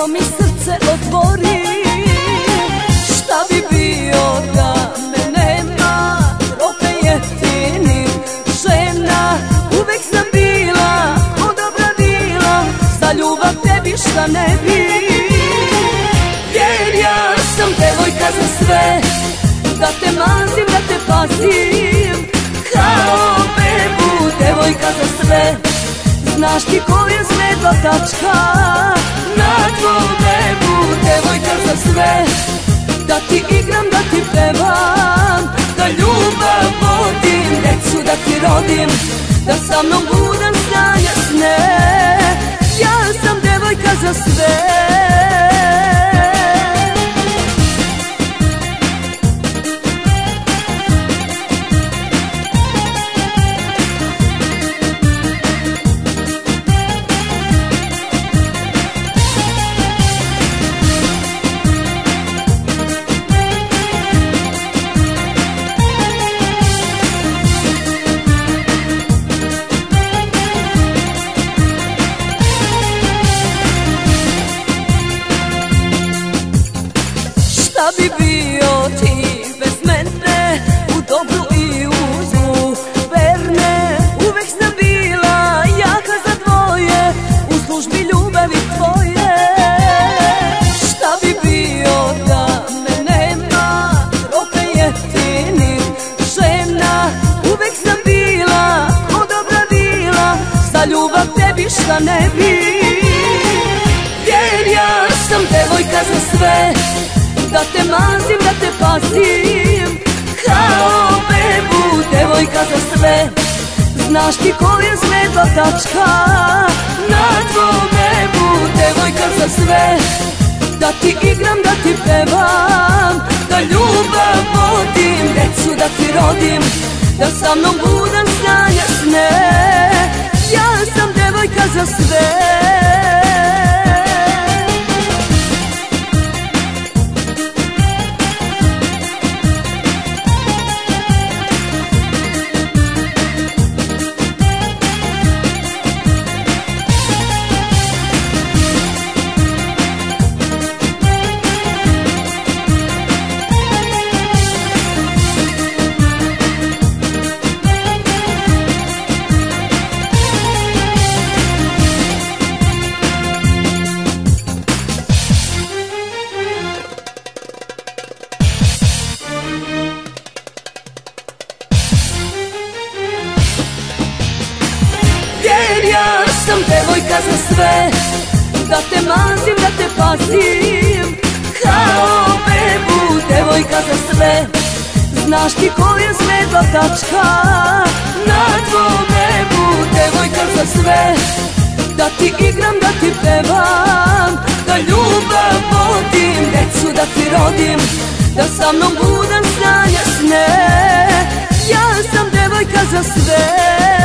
samo mi srce otvori. Šta bi bio da me nema, rope jeftini žena. Uvek sam bila odobra bila, za ljubav tebi šta ne bi. Jer ja sam devojka za sve, da te mazim, da te pazim, kao bebu, devojka za sve. Znaš ti ko je svetla tačka na tvoj bebu, devojka za sve. Da ti igram, da ti pevam, da ljubav vodim, decu da ti rodim, da sa mnom budem snanja sne. Ja sam devojka za sve. Šta bi bio ti bez mene, u dobru i u zlu verne. Uvek sam bila jaka za dvoje, u službi ljubavi tvoje. Šta bi bio da me nema, rope jeftini žena. Uvek sam bila odobra bila, za ljubav tebi šta ne bi. Jer ja sam devojka za sve, da te mazim, da te pazim, kao bebu, devojka za sve. Znaš ti ko je svetla tačka na tvoj bebu, devojka za sve. Da ti igram, da ti pevam, da ljubav vodim, decu da ti rodim, da sa mnom budem snanja sne. Ja sam devojka za sve. Jer ja sam devojka za sve, da te mazim, da te pazim, kao bebu, devojka za sve. Znaš ti ko je svetla tačka na tvoj bebu, devojka za sve. Da ti igram, da ti pevam, da ljubav vodim, decu da ti rodim, da sa mnom budem snanja sne. Ja sam devojka za sve.